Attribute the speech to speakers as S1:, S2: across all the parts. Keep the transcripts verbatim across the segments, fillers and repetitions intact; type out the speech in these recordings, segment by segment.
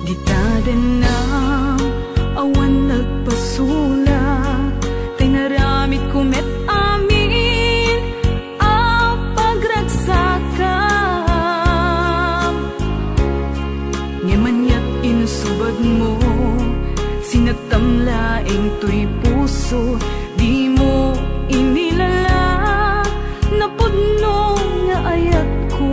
S1: Gitadenam awan nagpasula, tinaramid ko met amin ang pagragsakam. Ngemanyat inusubad mo, sinagtamlaing tuy puso, di mo inilala na pudno nga ayat ko.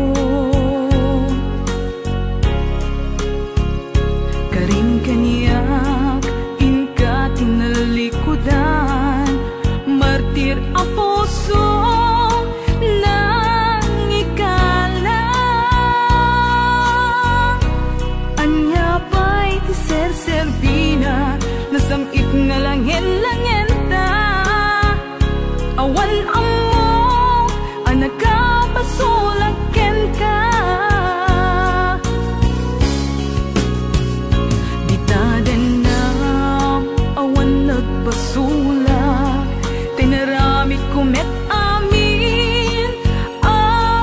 S1: Karin kaniyak inka tinalikudan, martir ang puso nang ikala. Anya pa'y ti ser-serbina, nasamit nga langin-langin ta. Awan amo ang nagkapasulaken ka. Ditadenam awan nagpasulak, tinaramid ko met amin ang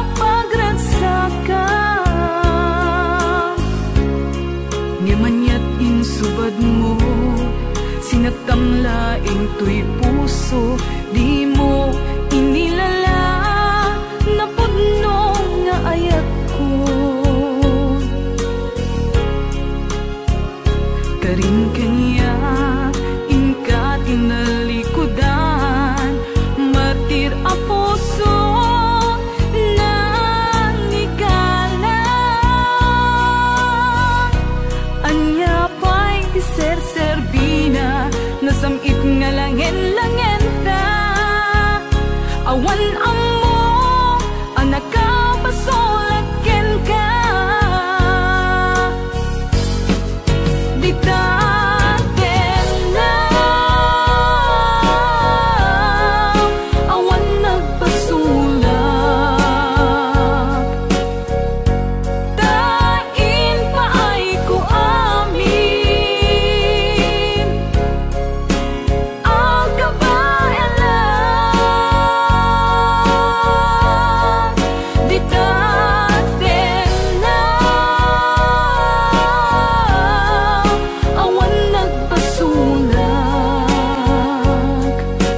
S1: pagragsakam. Ngemanyat insubad mo, sinagtamlaing tuy puso, di mo inilala na pudno nga ayat ko. Karin kaniya inka tinalikudan, martir ang puso nang ikala. Anya pa'y ti ser-serbina, nasamit nga langin-langin ta. Awan amo ang nakapasulaken ka. Ditadenam awan nagpasulak, tain paay ko amin ang kabaelan. Ditadenam awan nagpasulak,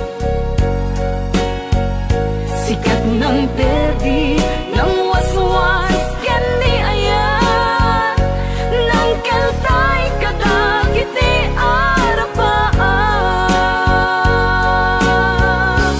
S1: sikat ng perdi ng waswas ken di ayan, nang keltay kadagiti arapaan.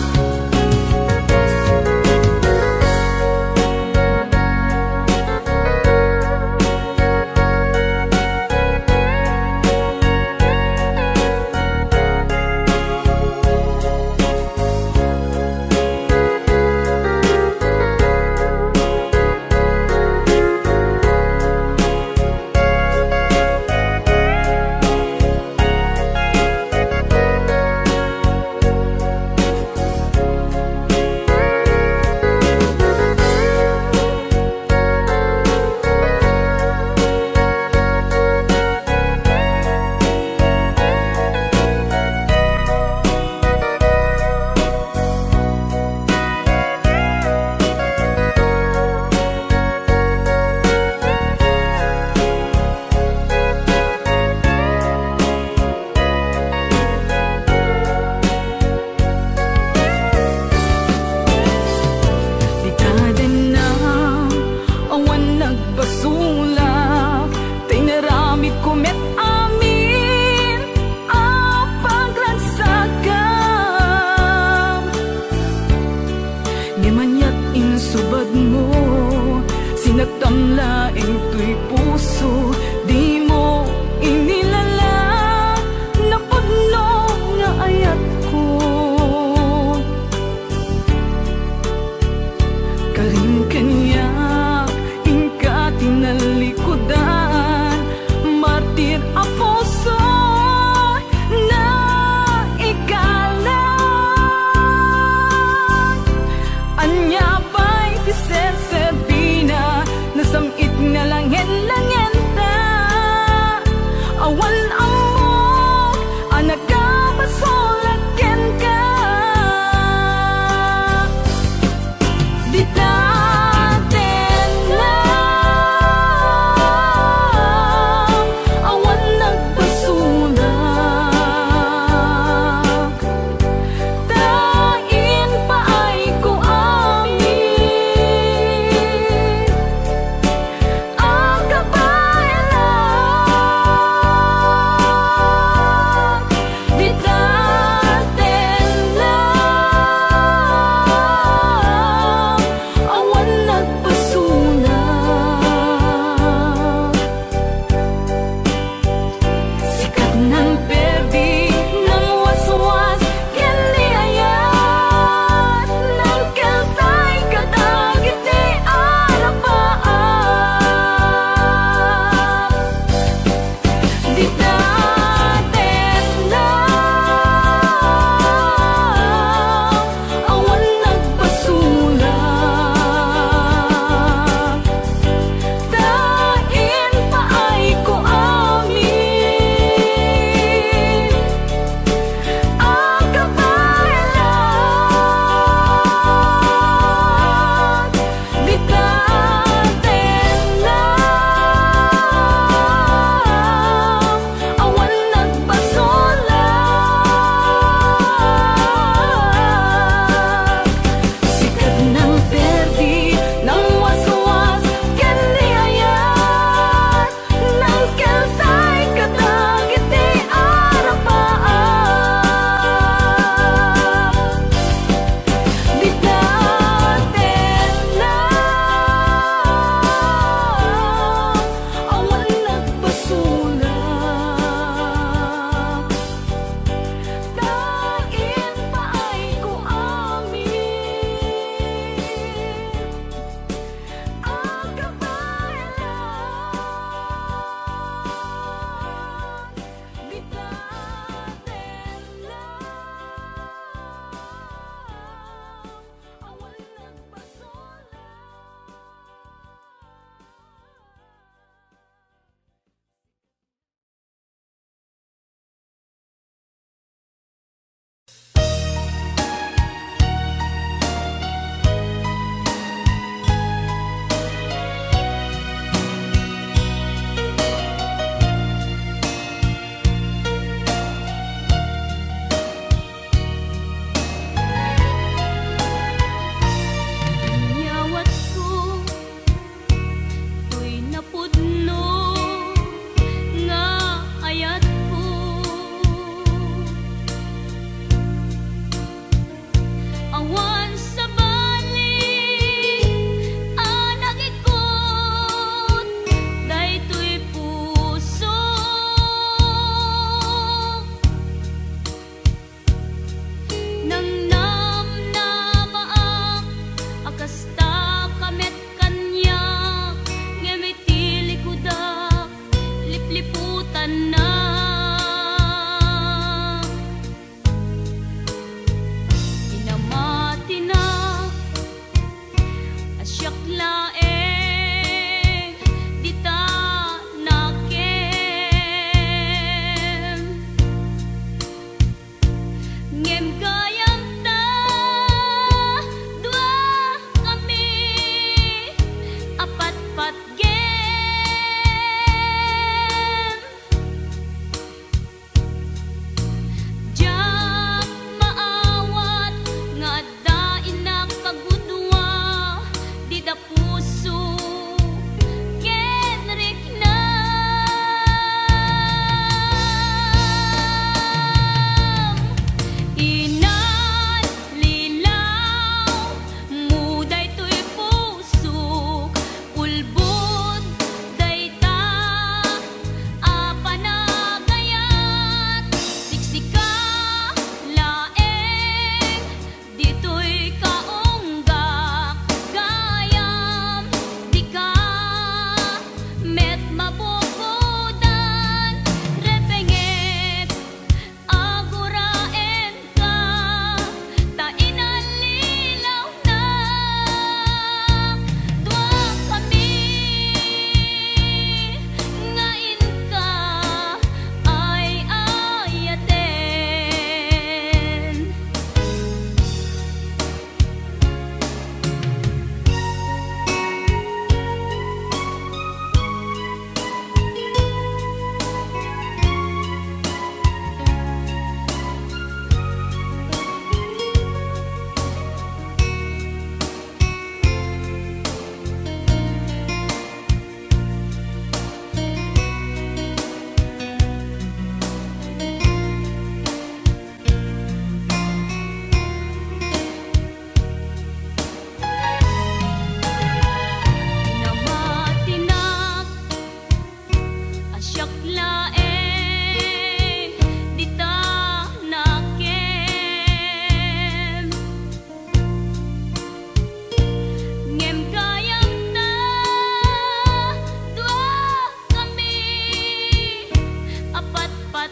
S1: Ditadenam awan nagpasulak, tinaramid ko met amin ang pagragsakam. Ngemanyat insubad mo, sinagtamlaing tuy puso, di mo inilala na pudno nga ayat ko. Karin kaniyak inka tinalikudan, martir ang puso na ikala. Anya pa'y ti ser-serbina, nasamit nga langin-langin ta. asyak laeng dita nakem ngem kayang ta dua kami apat-pat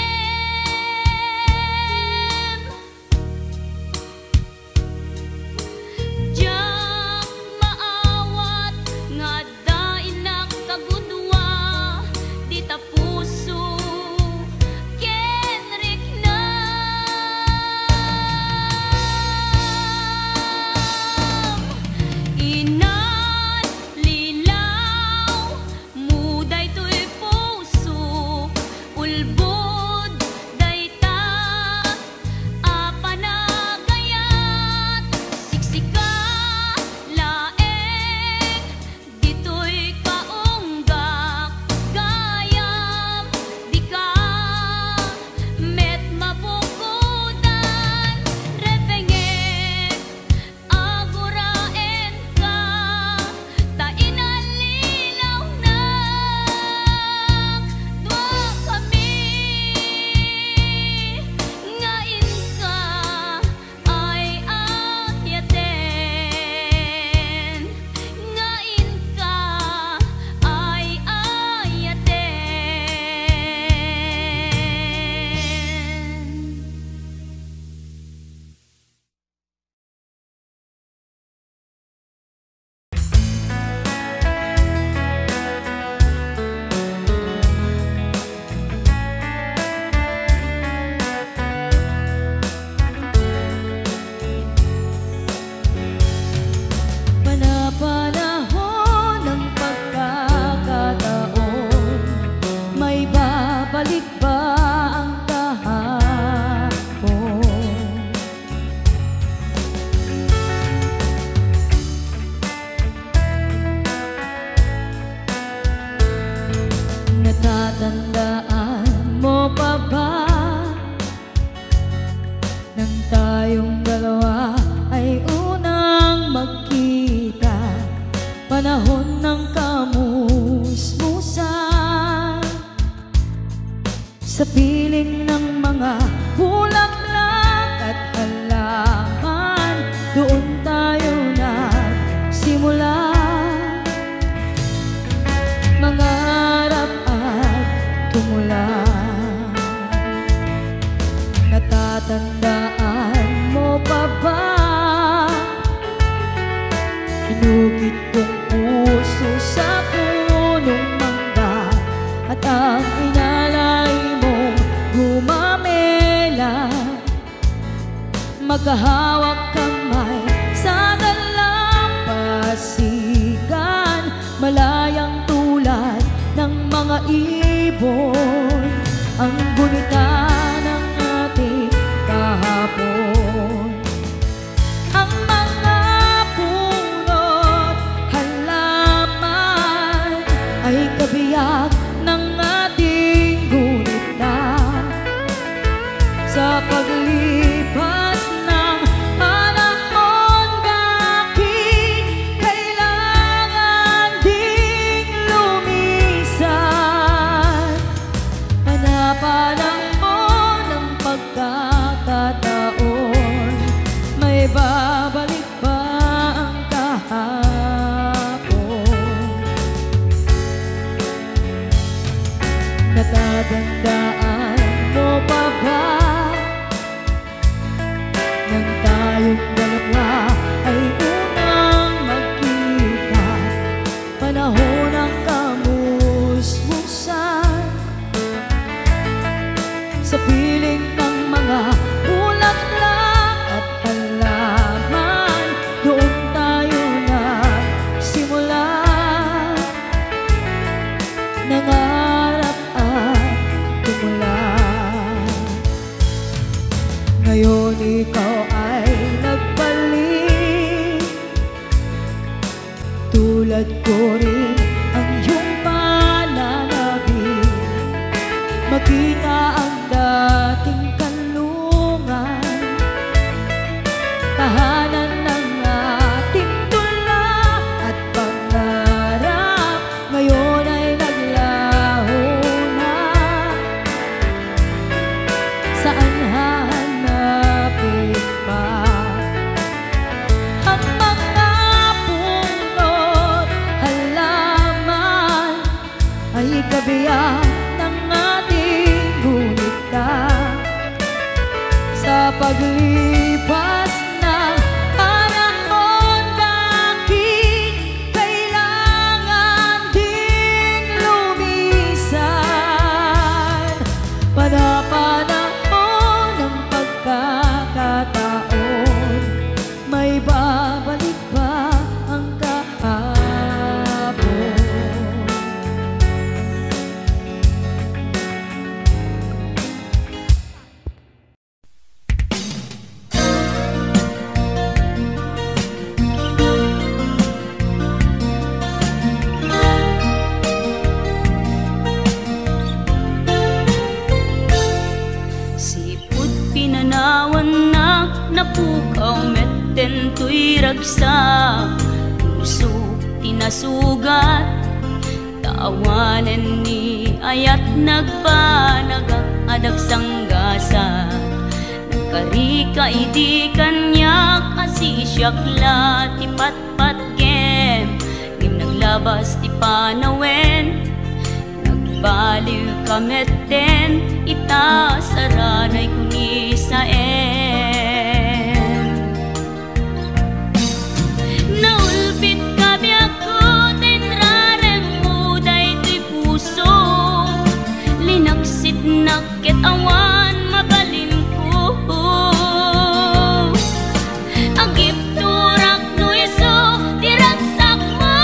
S1: gem jak maawat nga dain nakagudwa dita puso kenrik na inan lilaw muday to'y puso ulbod dayta apanagayat siksika laeng dito'y kaunggak gayam di ka met mabukudan repengen aguraen ka ta inalilaw na dua kami ngain ka ay ayaten ngain ka ay ayaten. Panapanahon ng pagkakataon, may babalik ba ang kahapon? Natatandaan mo pa ba nang tayong dalawa ay unang magkita, panahon ng kamusmusan, sa piling ng mga bulaklak at halaman, doon tayo nagsimula mangarap at tumula. Natatandaan mo pa ba inukit kong puso sa punong mangga at ang inalay mong gumamela, magkahawak kamay sa dalampasigan, malayang tulad ng mga ibon, ang gunita ng ating kahapon. Ang mga puno't halaman ay kabiyak ng ating gunita, sa paglipas ng panahon bakit kailangan ding lumisan? Panapanahon ng pagkakataon, may babalik ba ang kahapon? Natatandaan mo pa ba nang tayong dalawa ay unang magkita, panahon ng kamusmusan, sa piling ng mga bulaklak at halaman, doon tayo nagsimula nangarap at tumula. Ngayon ikaw ay nagbalik, tulad ko rin ang iyong pananabik, makita ang dahil pa ng ating gunita sa paglipas ng panahon. Bakit kailangan ding lumisan? Panapanahon ng pagkakataon, may babalik ba ang kahapon?
S2: Sipot pinanawan na napukaw metten tuy ragsak, puso tinasugat, tawanan ni ayat nagpanagak adag sanggasat. Nagkarika idi kanyak asisyakla ti patpat gem, ngim naglabas ti panawen, nagbaliw kametten ita saranay kuni sa em. Naulpit kabi ako tinrarem mo daytoy puso, linaksit nakit awan mabalin ko. Agip turak no iso diragsak mo,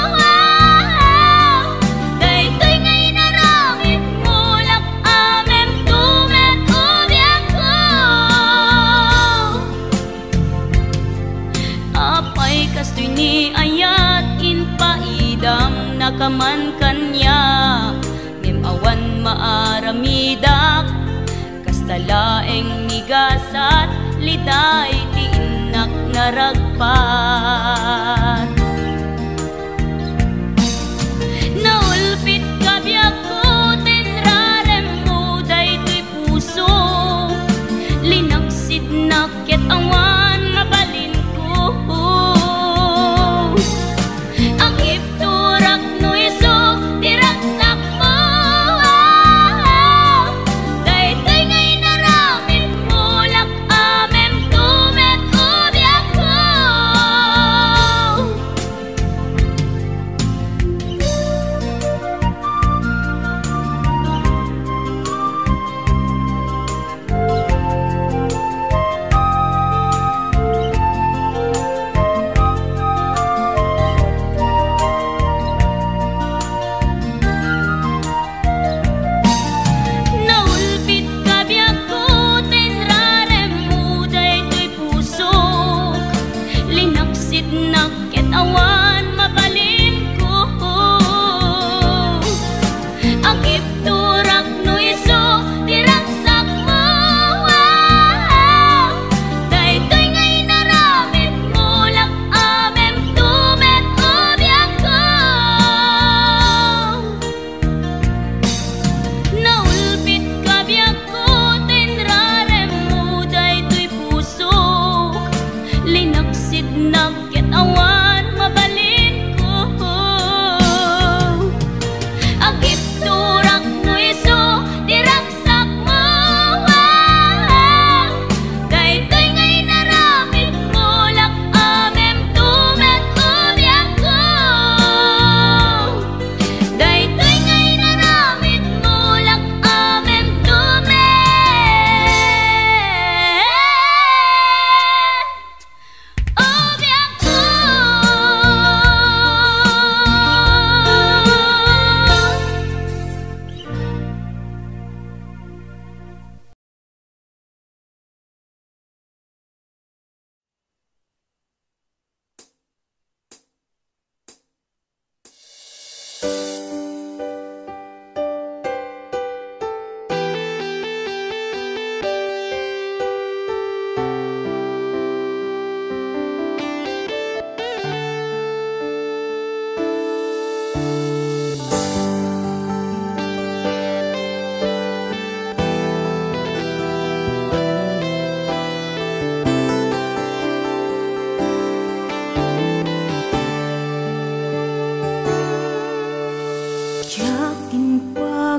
S2: daytoy ngay naramit mo lak amem tumet ubiak ko. Apay kastoy ni ayat inpaidam nakaman kanya, ngem awan maaramidak kastalaeng nigasat liday ti inak naragpat. Naulpit kabi ako tinrarem mo daytoy puso, linaksid nakit awan mabalin ko. Agip turak no iso diragsak mo, daytoy ngay naramit mo lak amem tumet ubiak ko.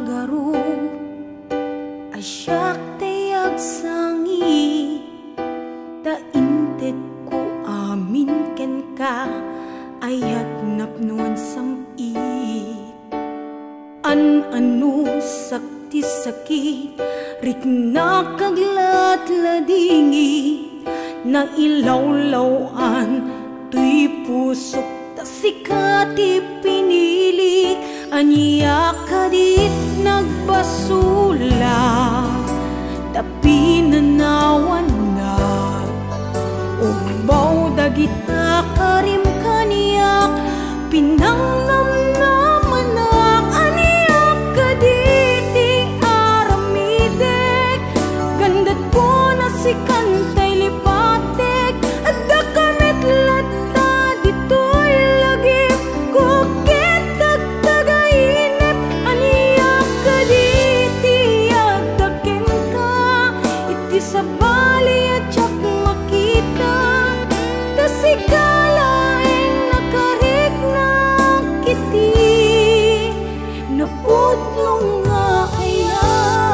S3: agaro asyak tayag sangi ta inted ko amin ken ka ayat napnuan samit an anu sakti sakit rik nakaglat ladingi na ilawlawan tuy pusok ta sikati pinilik anya kadit nagbasula tapi nanawan na umbaw dagita karim kaniyak pinangnamnaman na aniyak kaditi aramidek gandat ko na si kantay lipatek at dakamit lata dito'y lagip kukit tagtagainip aniyak kaditi at dakin ka iti sa bali at tsak makita tasikalaing nakarik na kiti napudlong nga ayan.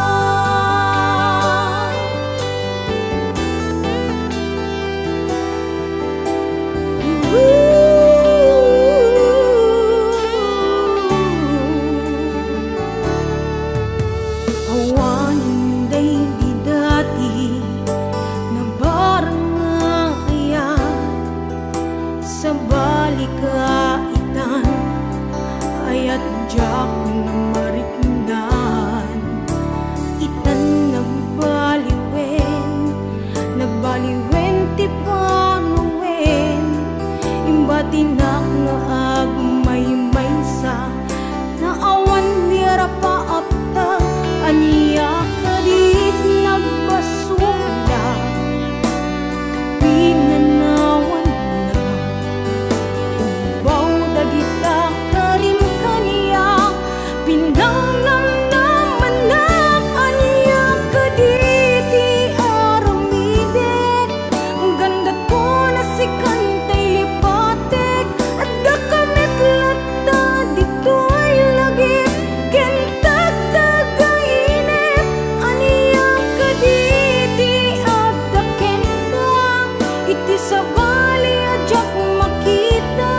S3: Awanin day di dati na barang nga ayan sa balikaitan ayat jak na mariknan itan nagbaliwen nagbaliwen ti panuwen imbatinak nga agmay-may sa naawan nira paapta aniya kadit nagbasula pinanawan na umbaw dagita karim kaniya pinangnamnaman na aniya kaditi aramidek gandat ko na si kantay lipatek at dakamit lata dito'y lagip kentag tagainip aniya kaditi at daken ka iti sa bali at jak makita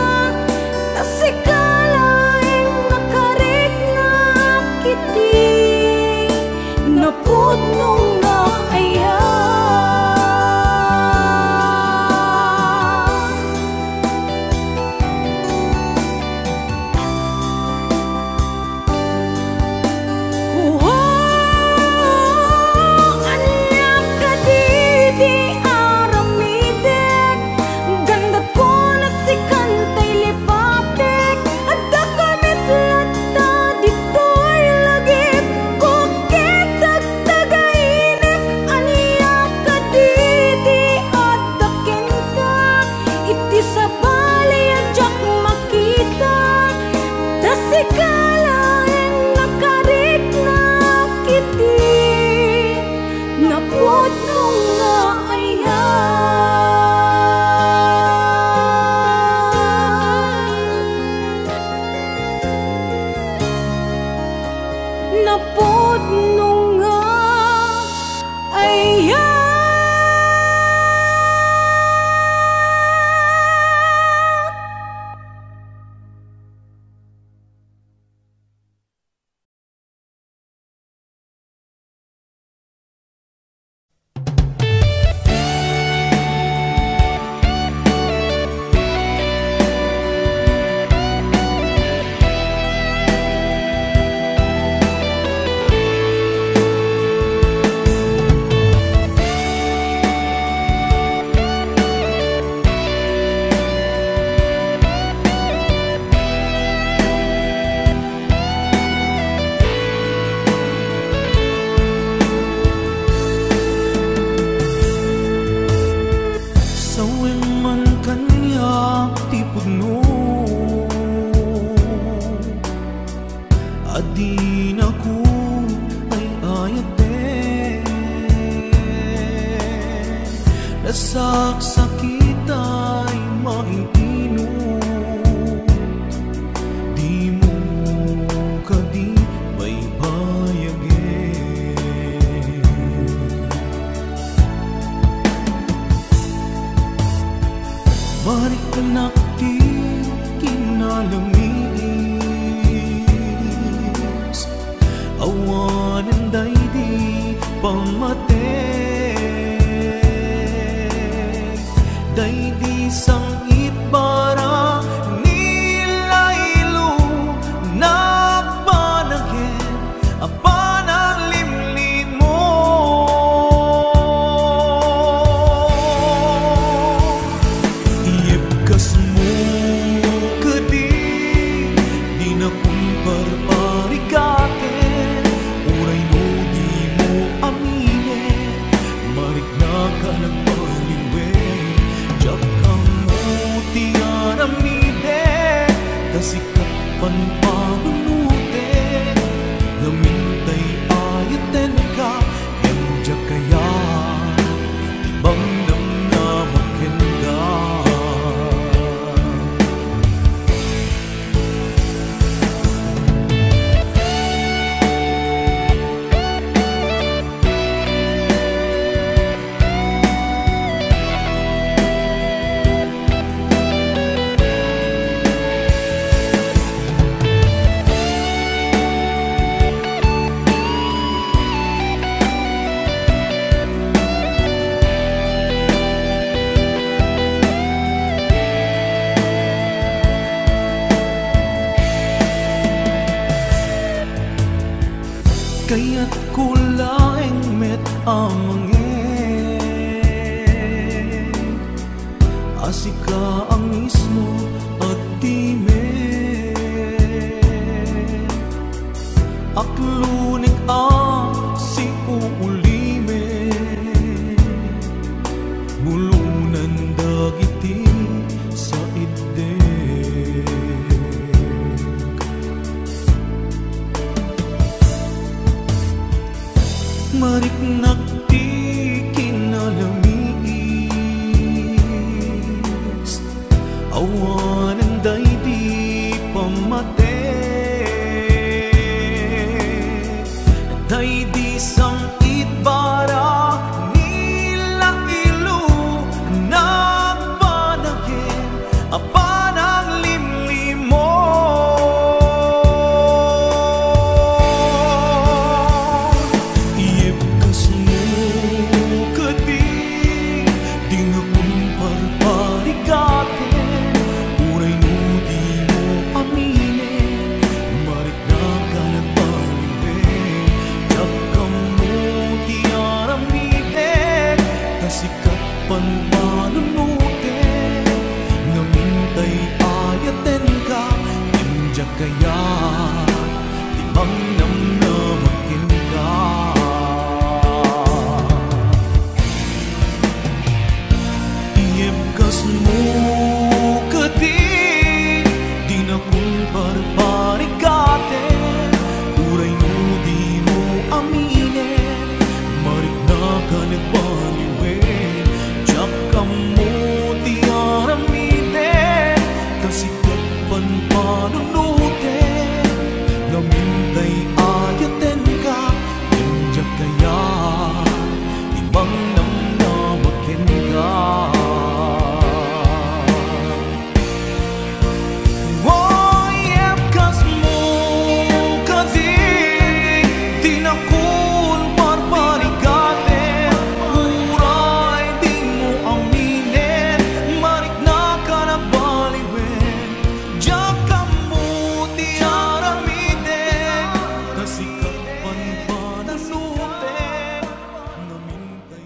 S3: tasikalaing nakarik na kiti napudnong nga ayan. Aniyak kaditi aramidek gandat ko na si kantay lipatek at dakamit lata dito'y lagip kukit tagtagainip aniyak kaditi at daken ka iti sa bali at jak makita tasikalaing nakarik na kiti napudnong nga ayan napudnong nga ayan.
S4: awanan daydi pamatay daydi sangit bara nilaylo nagpanagin apanang limlim mo iyepkas mo kadi di na kumparparikaten uray no di mo aminin marik na ka nagpaliwe jak kang mo tiyaramide kasikat panpanunute namintay ayaten ka enjak kaya ibang namnamakin ka kaya't kulaing met amangin asika ang mismo at time aklunik ang si uulime bulunan dagiti sa ide marik nakti kinalamis awanan daydi pamatay daydi sangit bara nilaylo nagpanagin apanang limlim mo iyepkas mo kadi di na kumparparikaten uray no di mo aminin marik na ka nagpaliwe jak kang mo tiyaramiden kasikat panpanunute namintay ayaten ka enjak kaya timang namnamakin ka iyepkas mo kadi di na kumparparikaten uray no di mo aminin marik na ka nagpaliwen jak kang mo tiyaramiden kasikat panpanunute namintay ayaten ka enjak kaya ibang namnamakin ka iyepkas mo kadi di na kumparparikaten uray di mo aminin marik na ka nagbaliwen jak kang mo tiyaramiden kasikat panpanunute namintay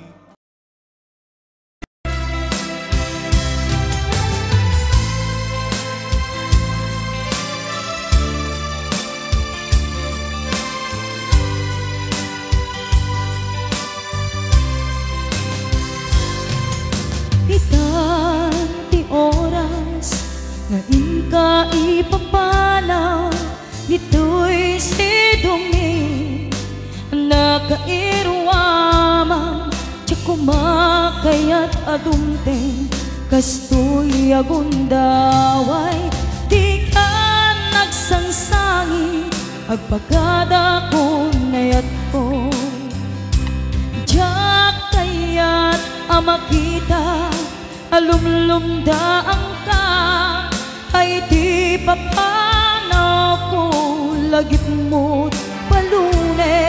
S1: Itan ti oras nga inka ipapanaw nito'y sidungi nakairwamang tiyak kumakayat adumteng kastoy agundaway di ka nagsangsangi agpagada ko nayat ko jak kayat amakita alumlumdaan ka ay di papanaw ko lagip mo't palunay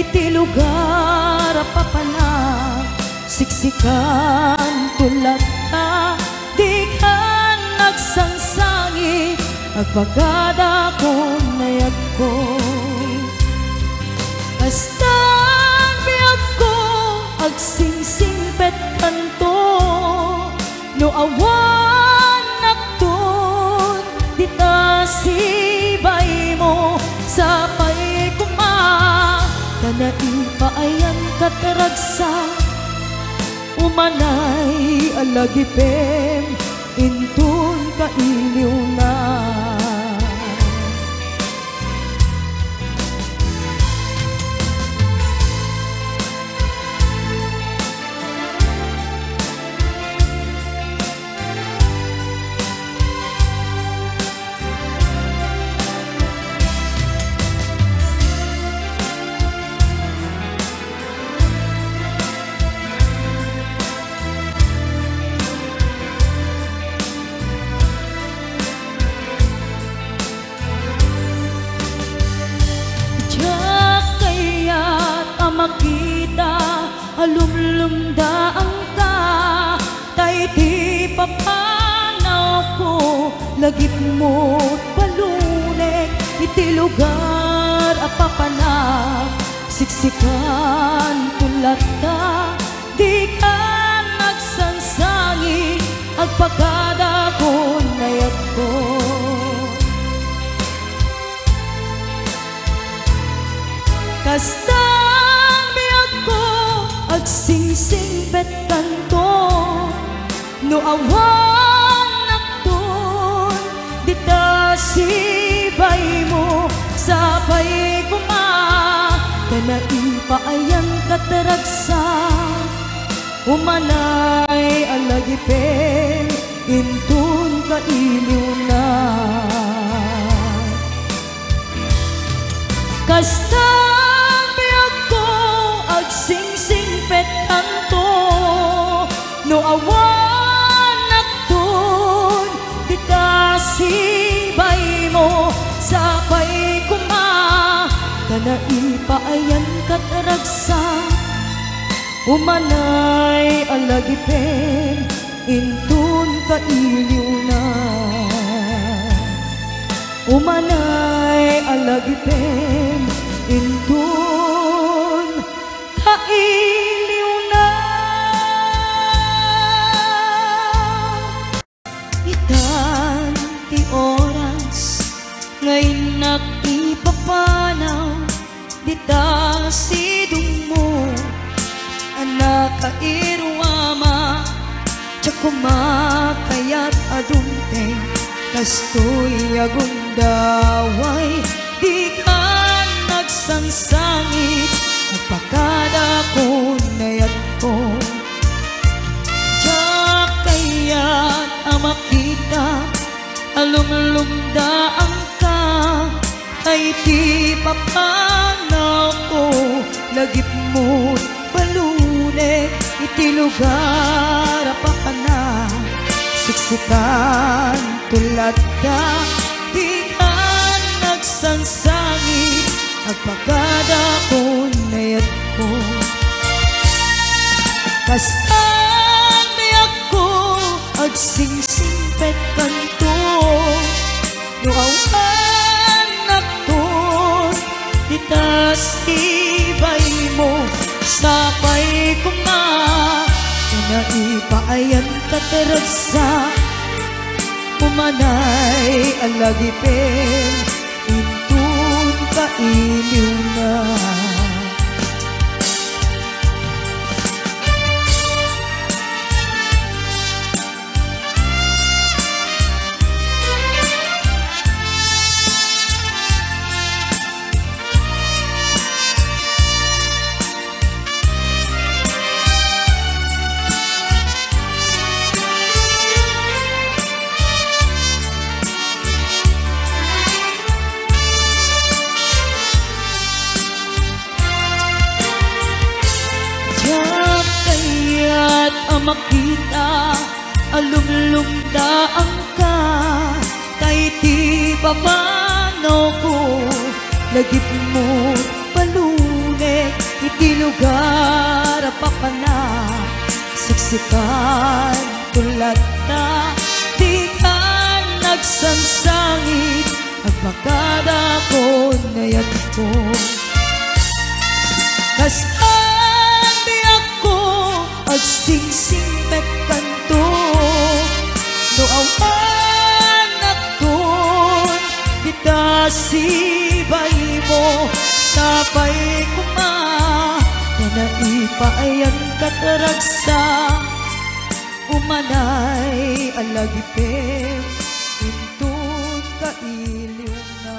S1: iti lugar papanag siksikan tulad ta di ka nagsangsangi agpagada ko nayag ko basta biyag ko agsingsingpet kanto no awan nakton dita sibay mo sa pay kuma kana ipaayan kataragsa umanay alagipem intun kailiw na makita alumlumda ang ka tay di papanaw ko lagip mo't palunek iti lugar apapanag siksikan tulad ta di ka nagsansangi agpagada ko nayag ko kasta agsingsingpet kanto no awan nakton dita sibay mo sa pay kuma kana ipaayan kataragsa umanay alagipin intun kailiw na kasta agsingsingpet kanto no awan nakton dita sibay mo sa pay kuma kana ipaayan kataragsa umanay alagipin intun kailiw na umanay alagipin intun kailiw na itan ti oras ngayon nakipapanaw dita sidong mo anak kairwama tsak kumakayat adunteng kastoy agundaway di ka nagsangsangit agpagada ko nayag ko tsak kayat amakita alumlumda ang ka ay di papanaw ko lagip mo't palunek iti lugar apakana siksikan tulad ka di ka nagsangsangit agpagada ko nayag ko kasta nayag ko agsingsingpet kanto no awan nakton dita sibay mo sa pay kuma na ipaayan kataragsa umanay alagipin intun kailiw na makita alumlumda ang ka kay ti papano ko lagip mo palunek lugar papana siksikan tulad na di ka nagsansangit agpakada ko nayat ko kasandi ako agsingsing mekanto no awan aton kita sibay mo sapay kuma na ipaayan kataragsa umanay alagipin intun kailiw na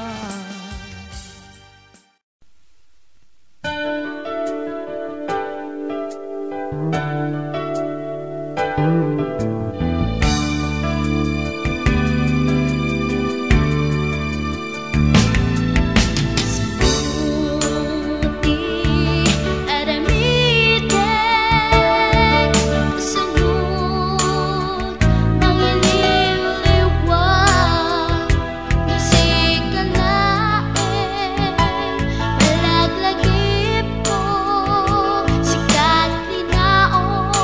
S3: Malaglag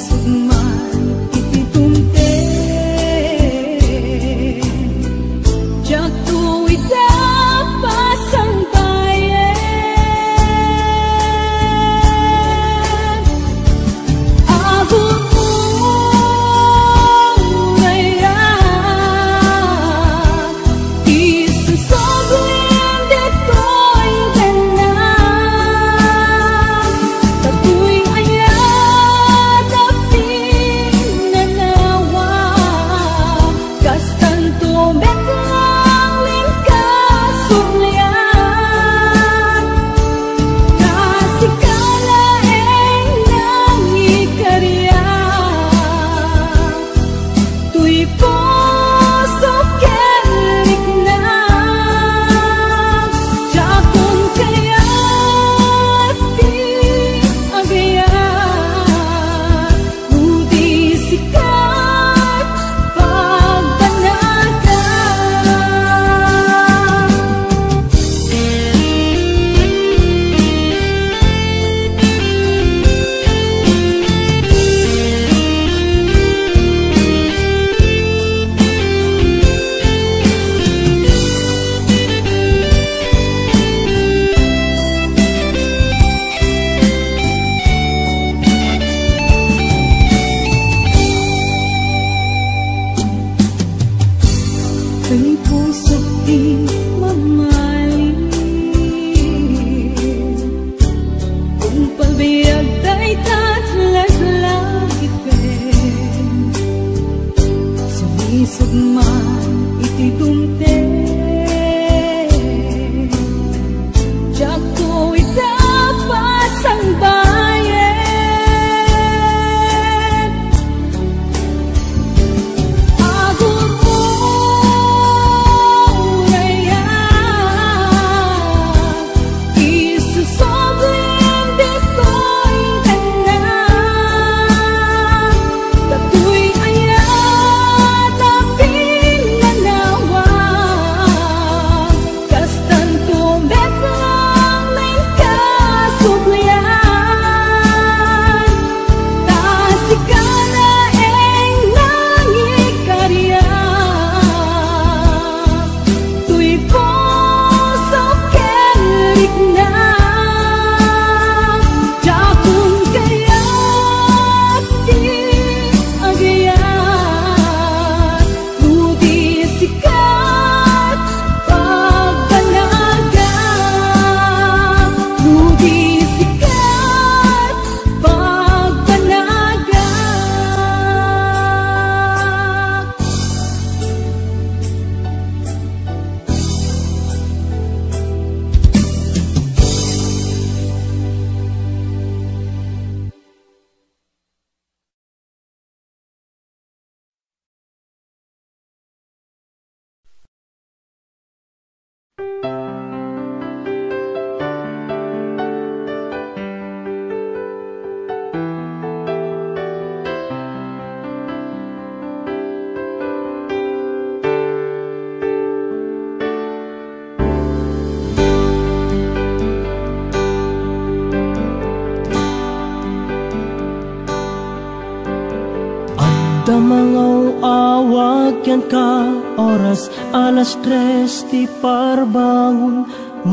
S5: Damangau-awagyan ka oras alas tres ti parbangon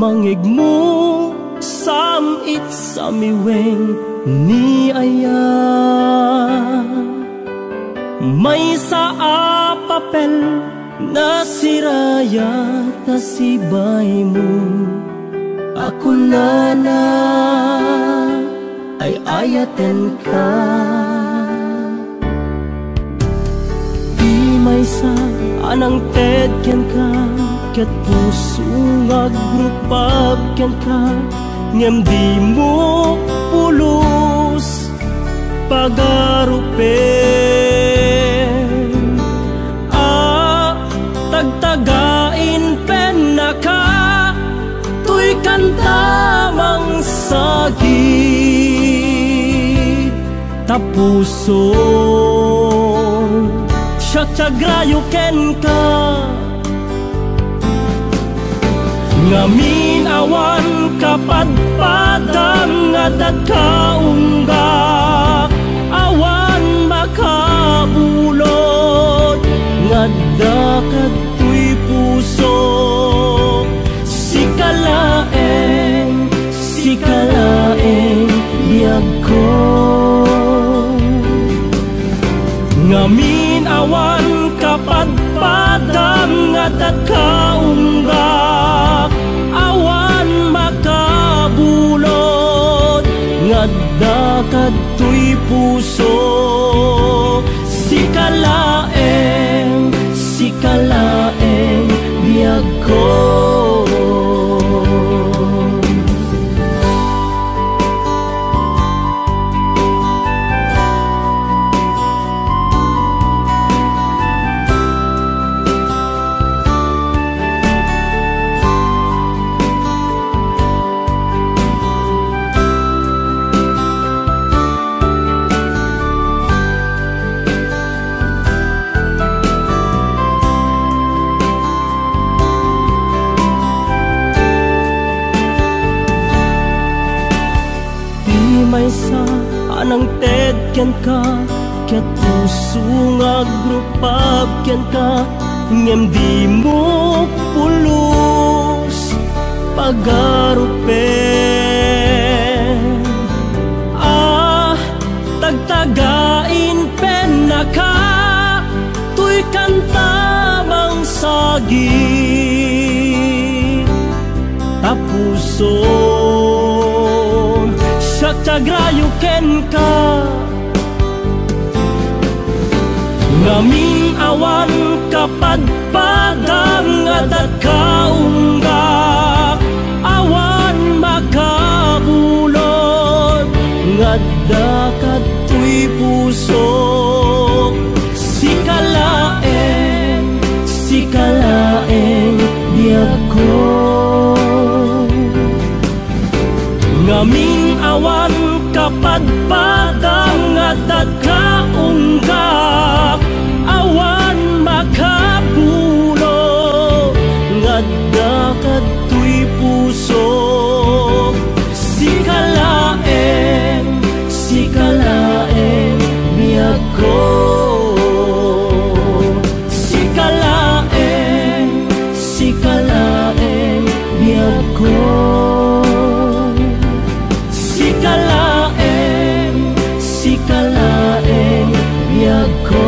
S5: mangigmo samit samiweng ni aya may sa a papel na siraya ta sibay mo ako na na ay ayaten ka may sa anang tedken ka ket puso agrupag ken ka ngem di mo pulos pagarupen a tagtagain pen na ka tuy kantamang sagi tapuso Syagrayo ken ka ngamin awan kapadpadang ngadat kaunggak awan kadtoy puso. Sikalaeng, sikalaeng biyag ko. Ngamin awan kapadpadang nga takaunggak, awan makabulod nga kadtoy puso. Sikalaeng, sikalaeng biyag ko. Maysa anang tedken ka, ket puso nga grupag ken ka, ngem di mo pulos pagarupen. Ah, tagtagain pen na ka, tuy kanta mang sagi tapuso. Sagrayo ken ka, ngamin awan kapadpadang adat kaunggak, awan makabulod ngadda kadtoy puso. Sikalaeng, sikalaeng biyag ko. Ngamin awan kapadpadang adat kaunggak, awan makapulo ngadda kadtoy puso. Sikalaeng, sikalaeng biyag ko. Sikalaeng, sikalaeng biyag ko. Sikalaeng, sikalaeng biyag ko.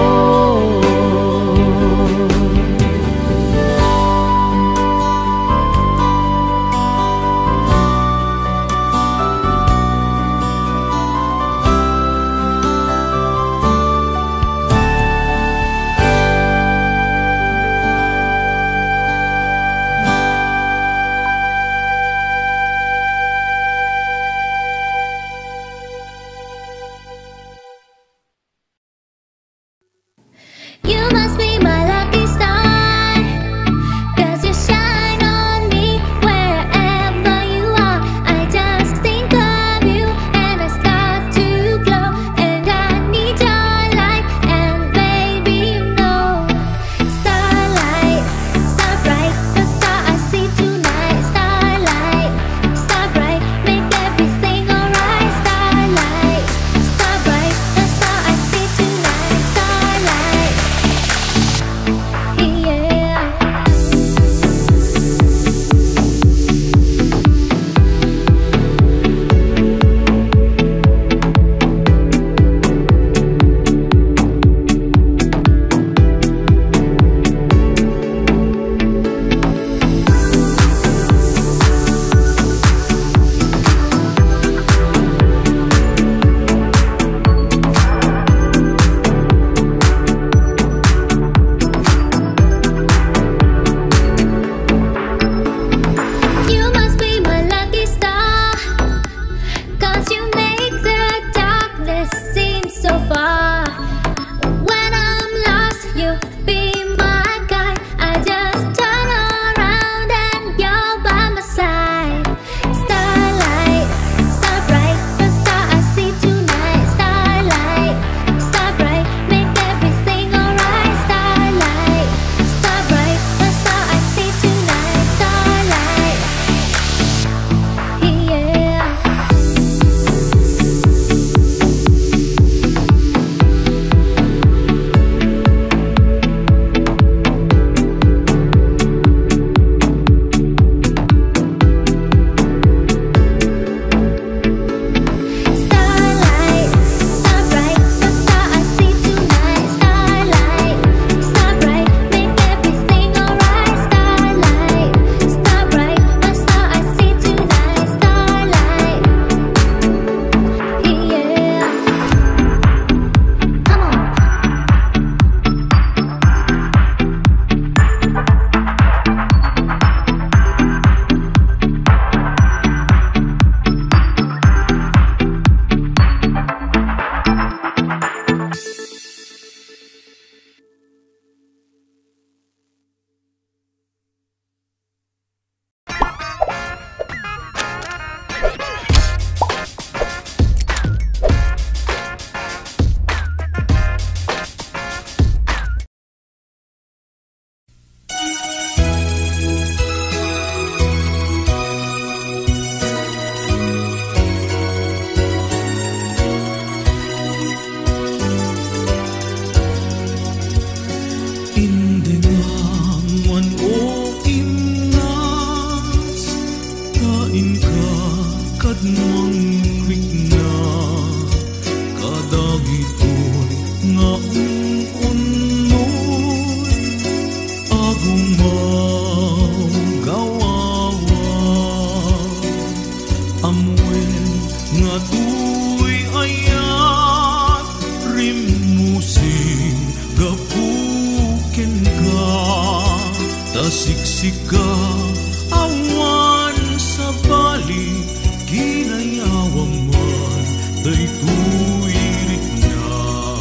S4: Nasiksika awan sa bali, ginayawang man daytoy ritna.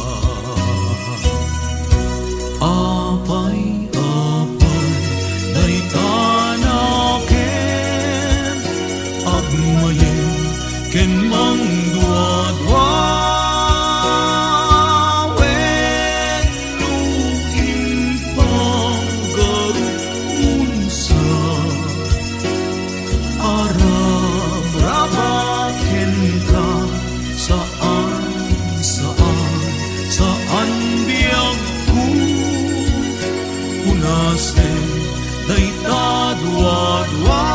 S4: Apay, apay, day tanaken, agmayen, ken mang duadwa. Day tadwa-dwa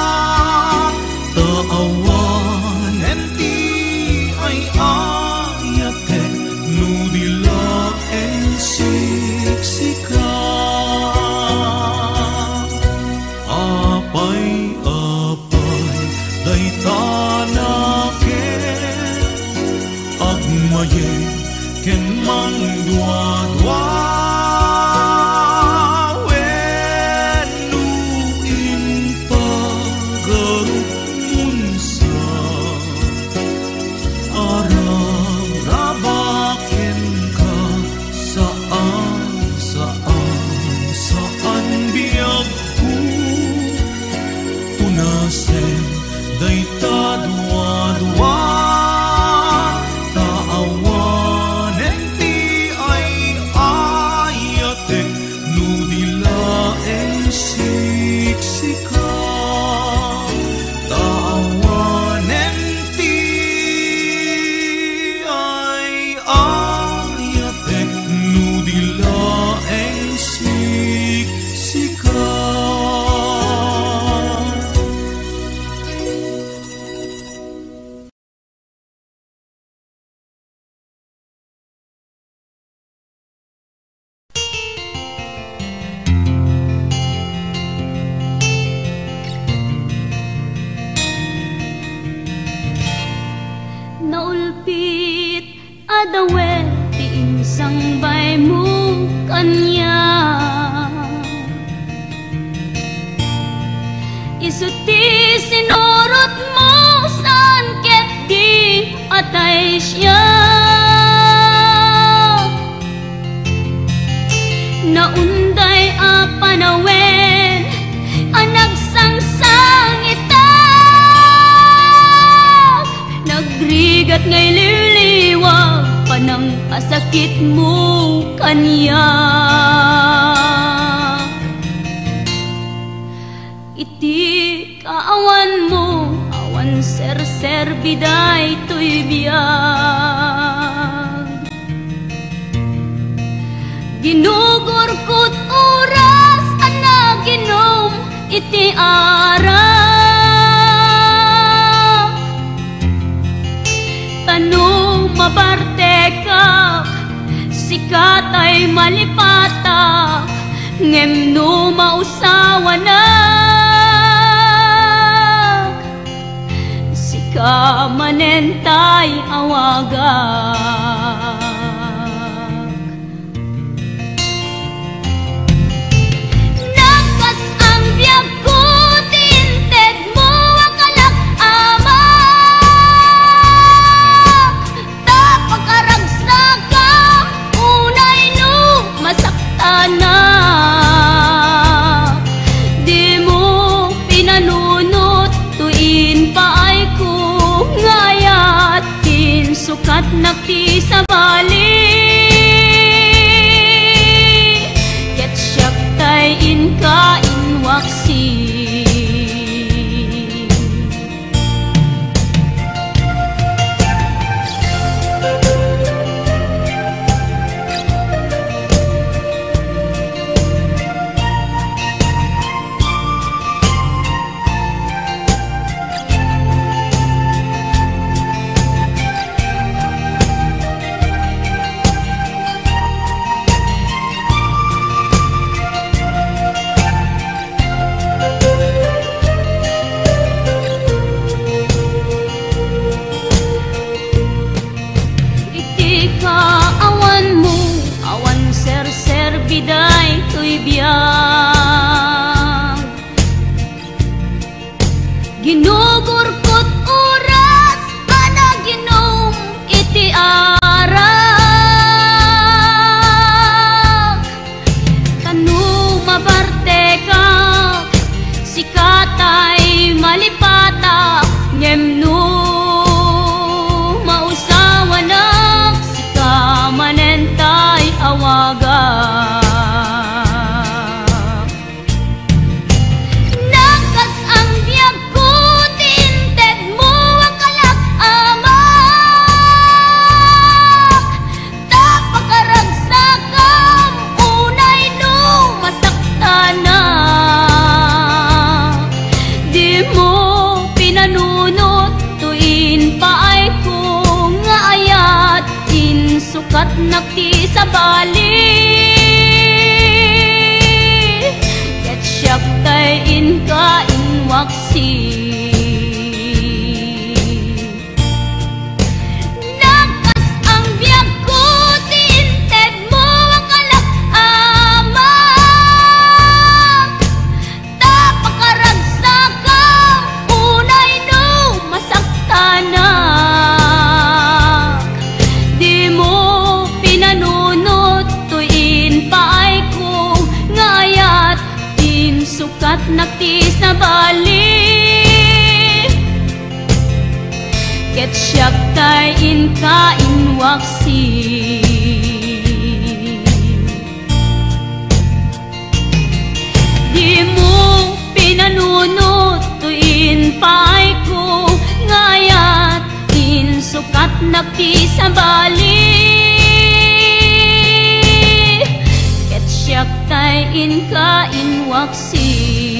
S4: taawan enti ay ayate nudila en siksika. Apay apay day tanaken agmaye ken mang dua-dua. Day tadwa-dwa taawan enti ay ayatek nudila en siksika. Taawan enti ay ayatek nudila en siksika.
S2: Naulpit adawe ti insang bay mo kanya, isuti sinurot mo saan ket di atay siya. Naunday a panawen anak sang-sang ita, nagrigat ngay liliwag panang pasakit mo kanya. Iti kaawan mo awan ser-ser biday to'y biyag, ginugor ko't oras anak ginom iti ara. Tanong mabarte ka sikat ay malipata, ngem no mausawa na sika manentay awagak. Nakas ang biyag ko tinted mo akalak ama, tapakaragsak ka unay no masakta na. Di mo pinanunot tuin pa ay kung ngayatin sukat na ti nagti sa bali. Ket siyak tay inka inwaksi. Nakas ang biyag ko tinted mo ang kalak ama. Tapakaragsak ang unay no masaktana. Di mo pinanunot tuin paay ko ngayat din sukat nakti sa bali. Ket siyak tay inka inwaksi. Di mo pinanunot tuin paay ko ngayat din sukat nakti sa bali. Ket siyak tay inka inwaksi.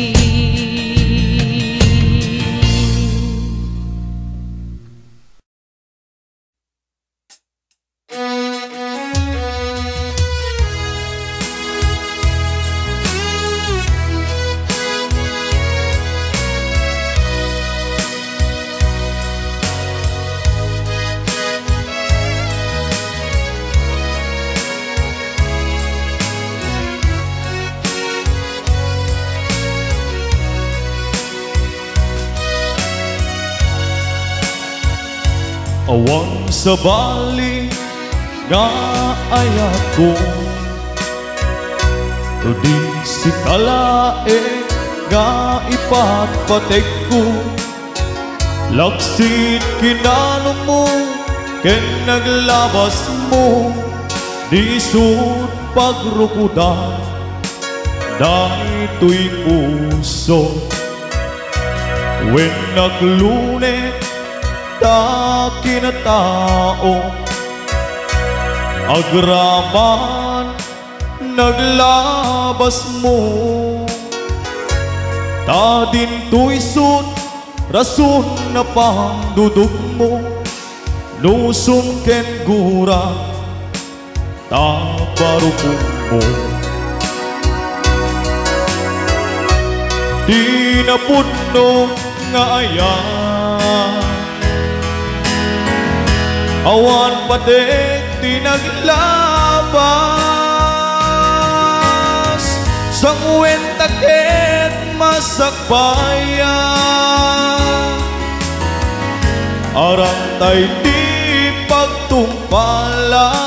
S4: Awan sa bali nga ayat ko, to di si kalae nga ipagpatek ko. Laksit kinano mo ken naglabas mo, di sud pagrukudan dahito'y puso. When naglunet ta kinatao, agraman naglabas mo. Ta din to'y sud rason na pangdudog mo, nusong ken gura ta barupong mo. Di na pudno nga ayan, awan patek di naglabas, sang wenta ket masakbayan. Arantay di pagtumpalan,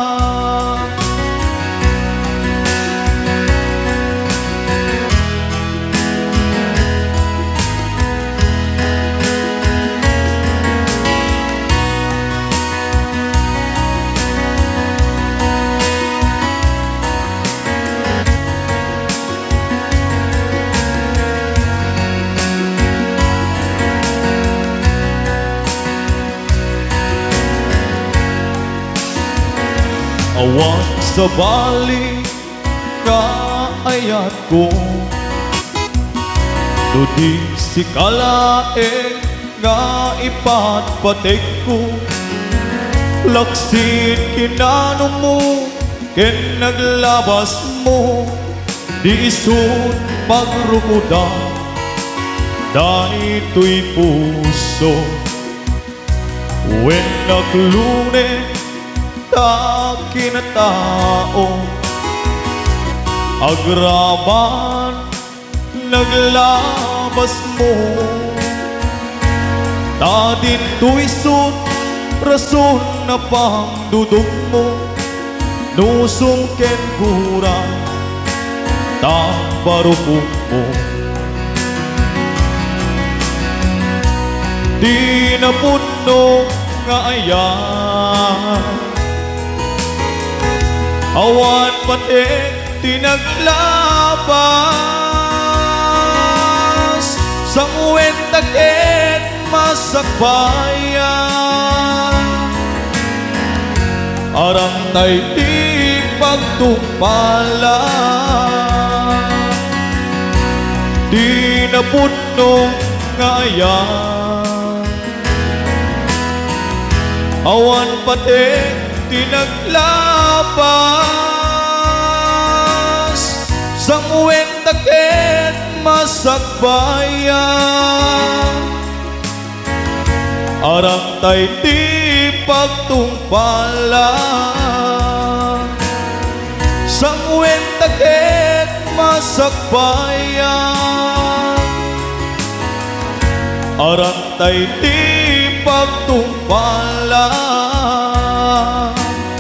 S4: awan sa bali nga ayat ko, to di si kalae nga ipagpatek ko. Laksit kinano mo ken naglabas mo, di isud pagrukudan dahito'y puso. When naglunet ta kinatao, agraman naglabas mo. Ta din to'y sud rason na pangdudog mo, nusong ken gura ta barupong mo. Di na pudno nga ayan, awan patek di naglabas, sang wenta ket masakbayan. Arantay di pagtumpalan, di na pudno nga ayan, awan patek di naglabas,
S6: lapas sang wenta ket masakbayan arang tay ti pagtungpalan sang wenta ket masakbayan arang tay ti pagtungpalan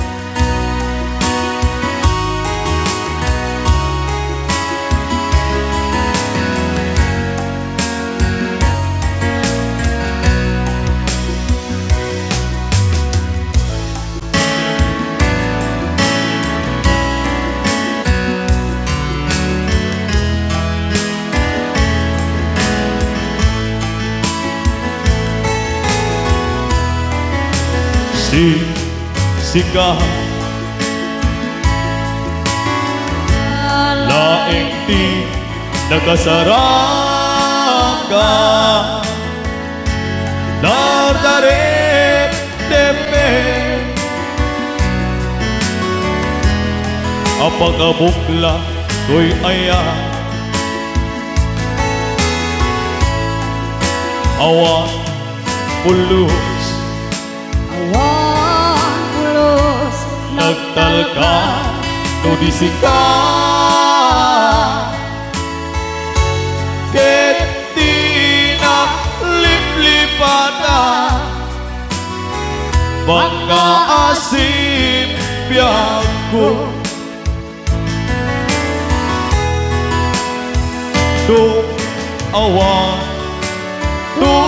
S6: si sika laing ti nakasaraka nardarep tepe apagabukla ko'y aya awan pulus
S3: awan pulus
S6: nagtalka no disika ket tina liplipata bangga asim biyago do awan do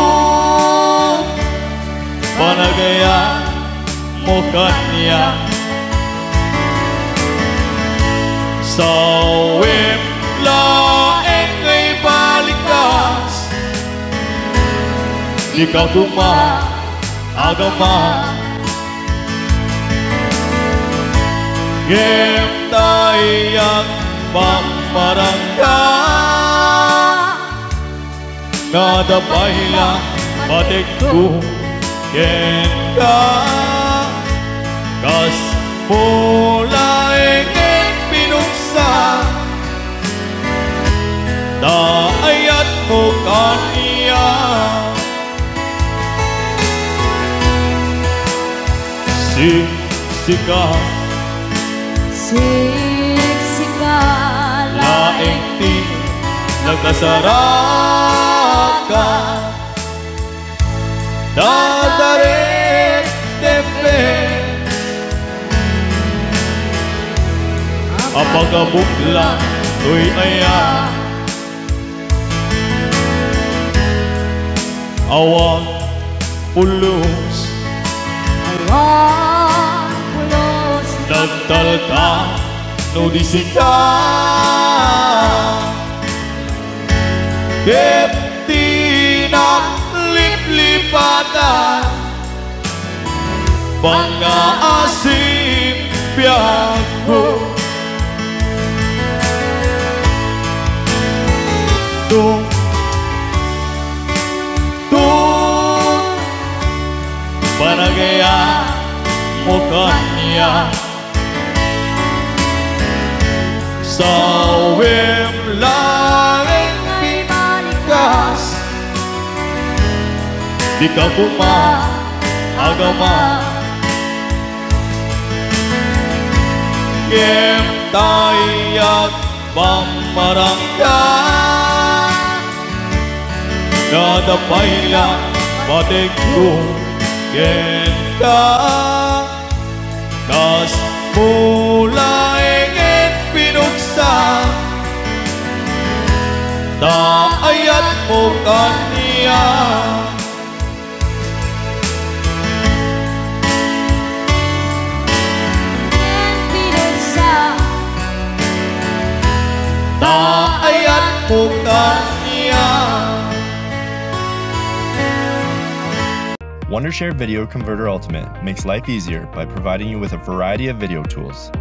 S6: panagaya mo kanya sawim laeng ay balikas di ka kuma agama gem tayak pamarangga ngada baila batikku ken ka kas mulai ken pinuksa da ayat mo kaniya si sika
S3: siksika
S6: laing ti nagkasaraka dadaret tepe apagabukla to'y aya awan pulus
S3: awan pulus
S6: nagtalka no disika ket tina liplipatan bangga asim biyago tung tung panagaya mo kanya sawim langit binikas di ka kuma agama gem tayak pamarangga ngada paila batikku ken ka kas mulai ken pinuksa da ayat mo kaniya da ayat mo kaniya.
S7: Wondershare Video Converter Ultimate makes life easier by providing you with a variety of video tools.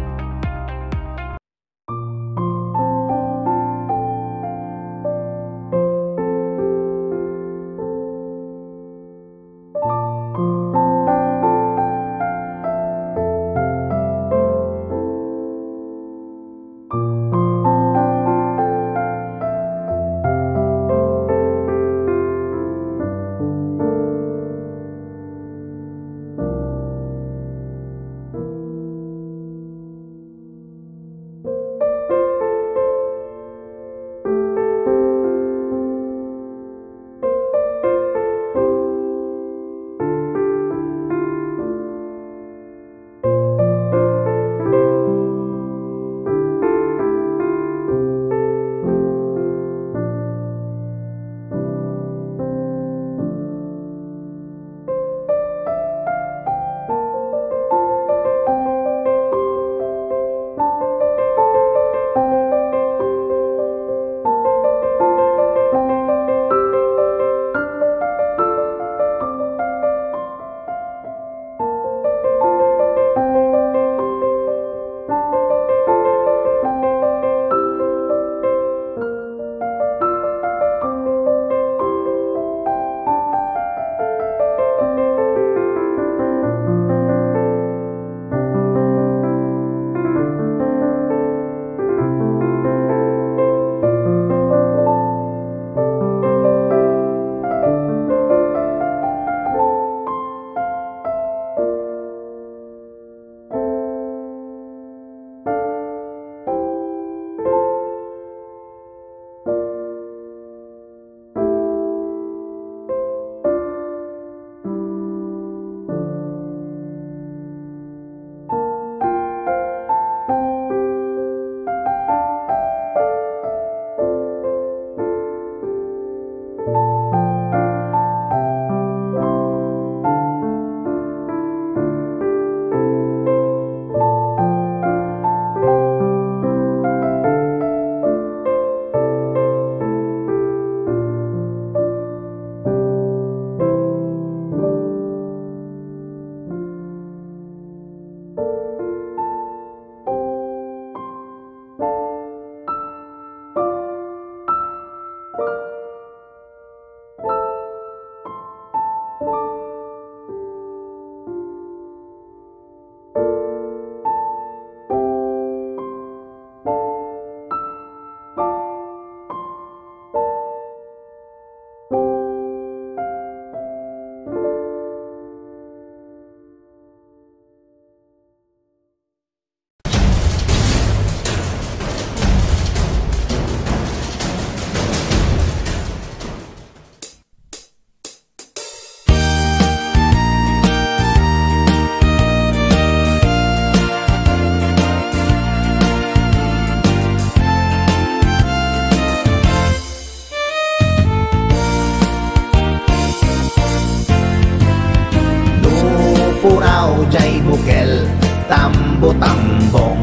S8: jay bukel tambo-tambong.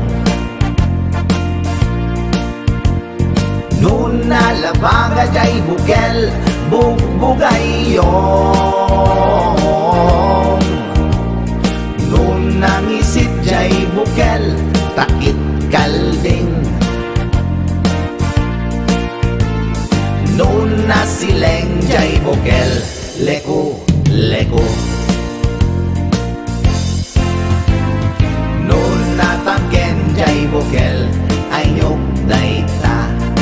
S8: Nuna labaga jay bukel bugbugayong. Nuna ngisit jay bukel takit kalding. Nuna sileng jay bukel leku leku. Nuna tangken jay bukel ayok dayta.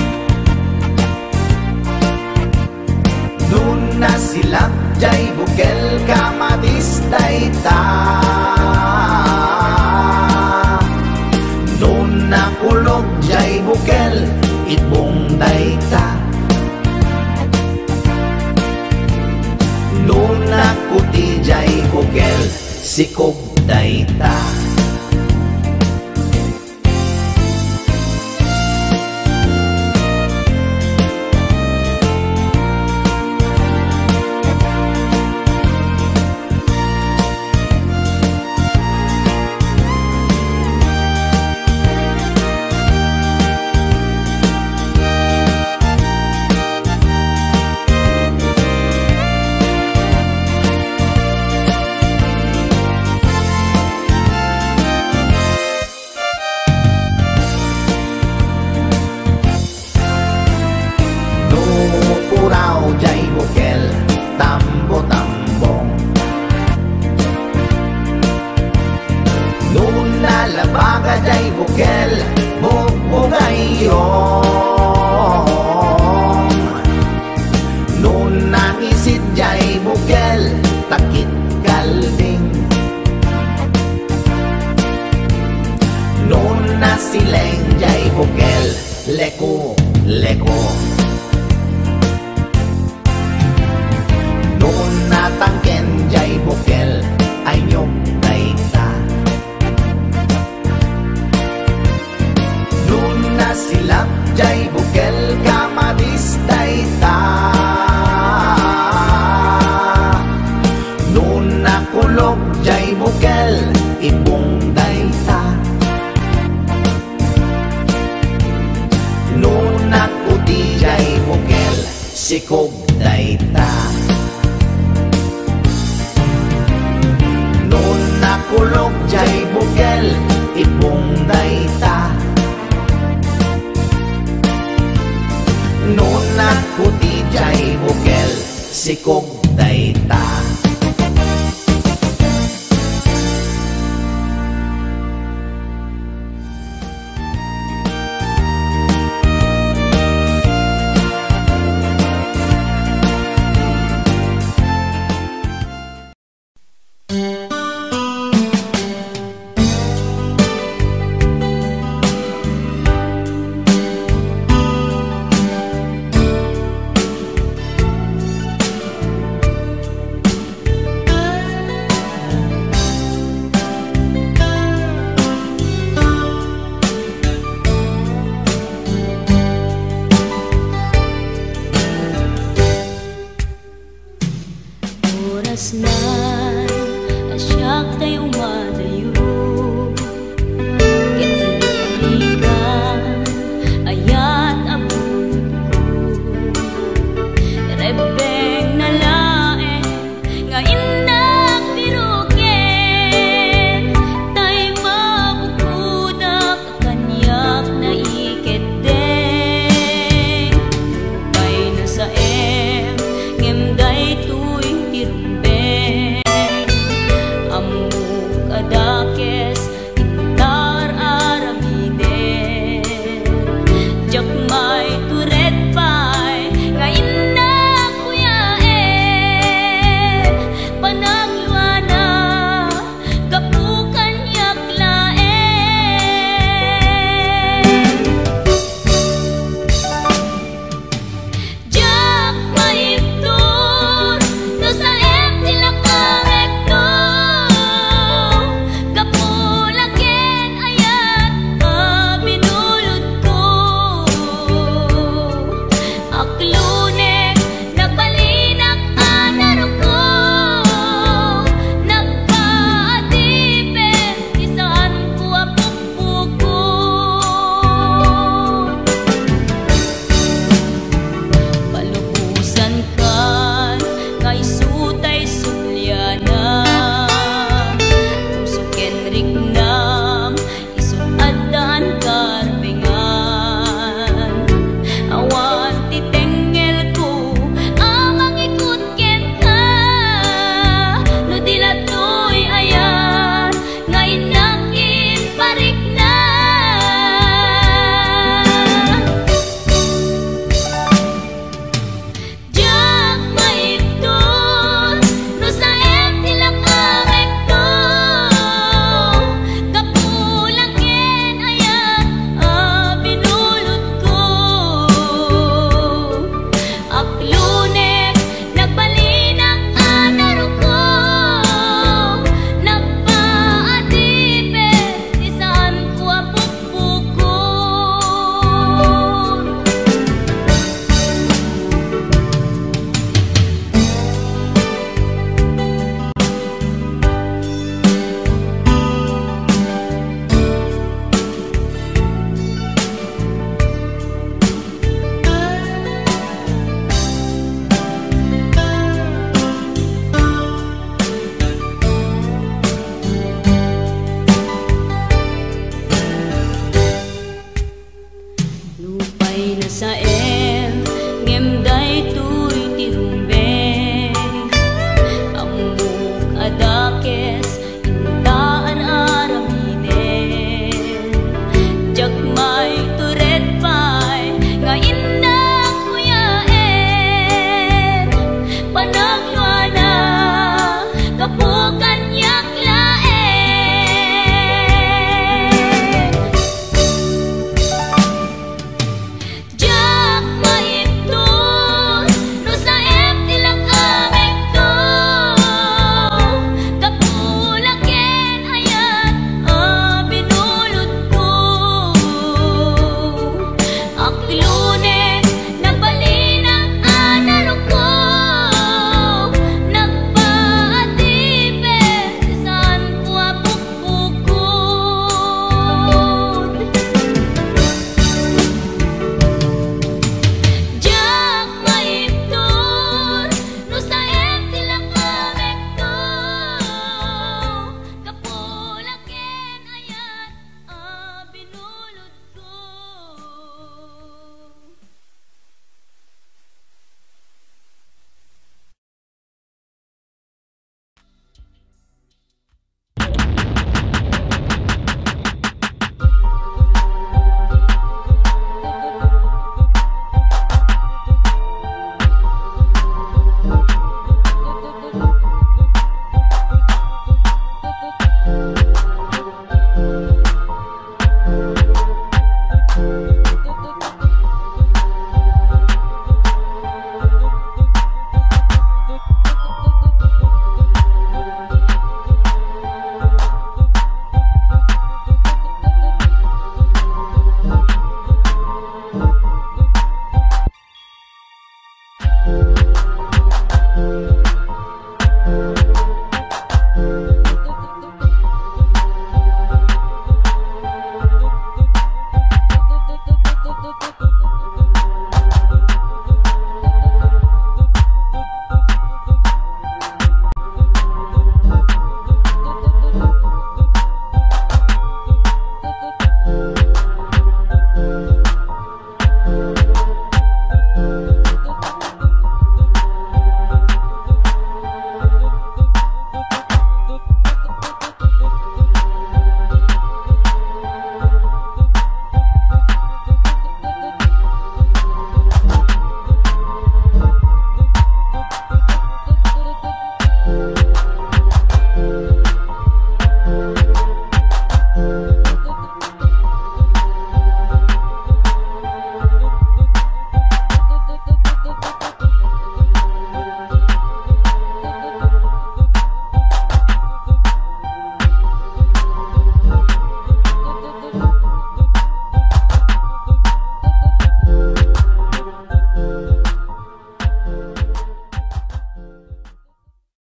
S8: Nuna silap jay bukel kamadis dayta. Nuna kulog jay bukel ibong dayta. Nuna kuti jay bukel sikog dayta. Jay bukel tambo-tambong. Nuna labaga jay bukel bugbugayong. Nuna ngisit jay bukel takit kalding. Nuna sileng jay bukel leku leku. Nuna tangken jay bukel ayok dayta. Nuna silap jay bukel kamadis dayta. Nuna kulog jay bukel ibong dayta. Nuna kuti jay bukel sikog dayta. Kulog jay bukel ibong dayta. Nuna kuti jay bukel sikog